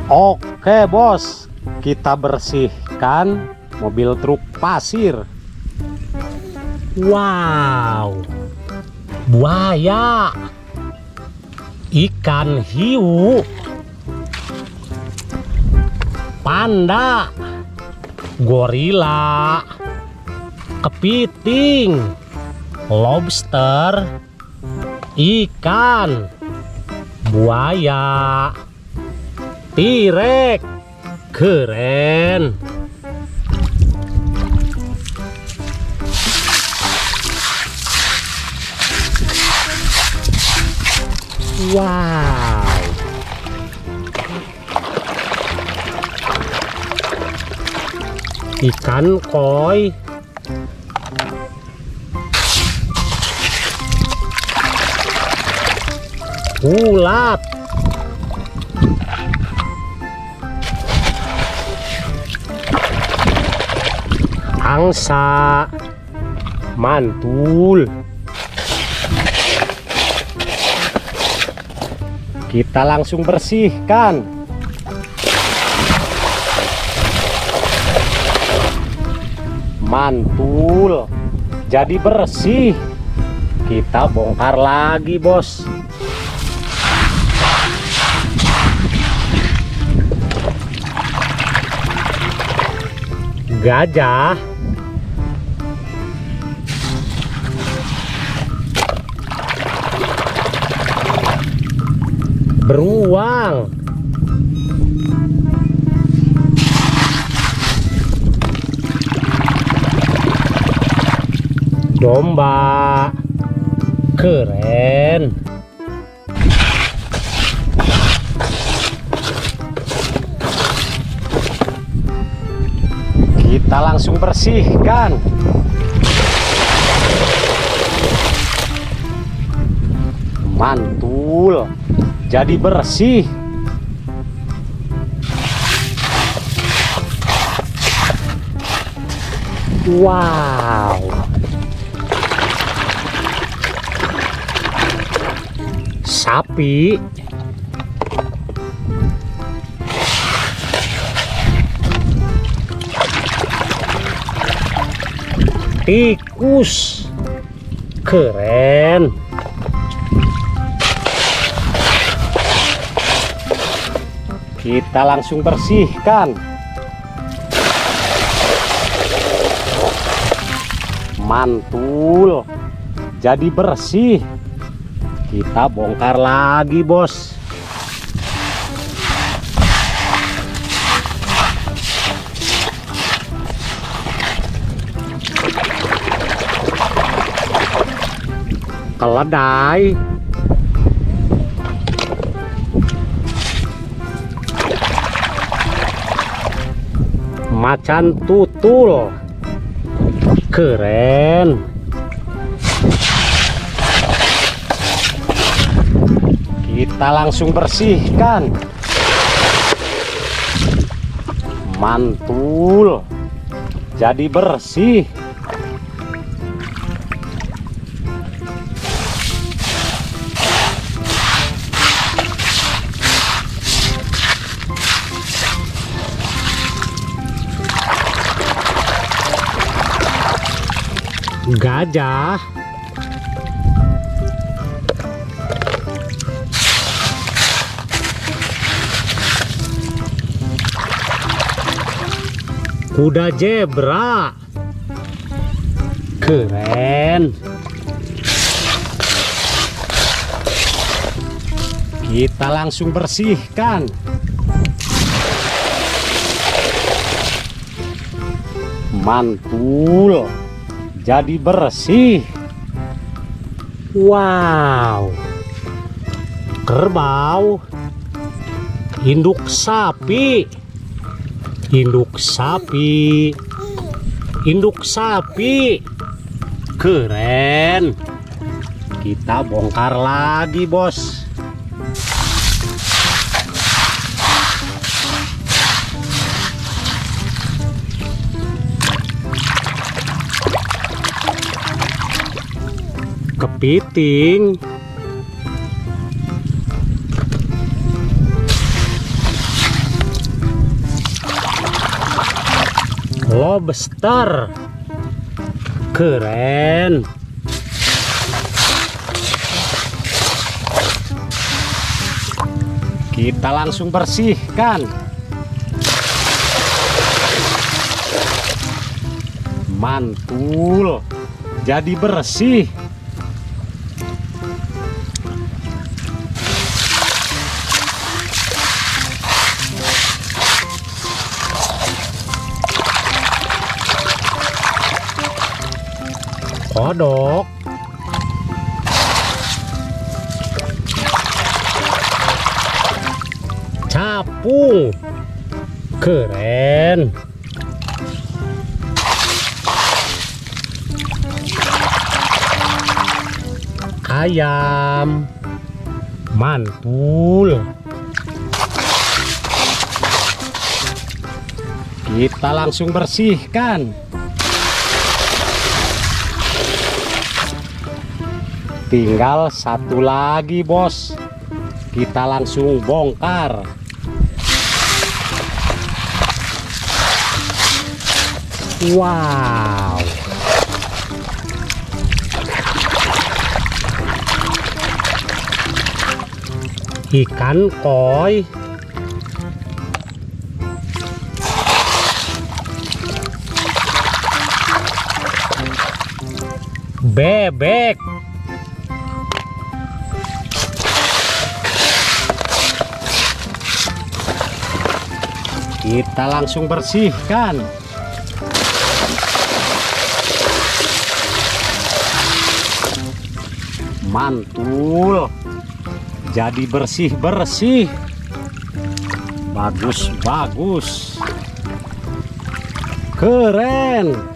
Oke bos, kita bersihkan mobil truk pasir. Wow, buaya, ikan hiu, panda, gorila, kepiting, lobster, ikan, buaya, T-Rex, keren. Wow, ikan koi, ulat, angsa, mantul. Kita langsung bersihkan. Mantul jadi bersih. Kita bongkar lagi bos. Gajah, beruang, domba, keren. Kita langsung bersihkan. Mantul jadi bersih. Wow, sapi, tikus, keren. Kita langsung bersihkan. Mantul jadi bersih. Kita bongkar lagi bos. Keledai, macan tutul, keren. Kita langsung bersihkan. Mantul jadi bersih. Gajah, kuda zebra, keren. Kita langsung bersihkan. Mantul jadi bersih. Wow, kerbau, induk sapi, induk sapi, induk sapi, keren. Kita bongkar lagi bos. Kepiting, lobster. Keren. Kita langsung bersihkan. Mantul, jadi bersih. Kodok. Capung. Keren. Ayam. Mantul. Kita langsung bersihkan. Tinggal satu lagi, bos. Kita langsung bongkar. Wow. Ikan koi. Bebek. Kita langsung bersihkan. Mantul, jadi bersih-bersih. Bagus-bagus. Keren.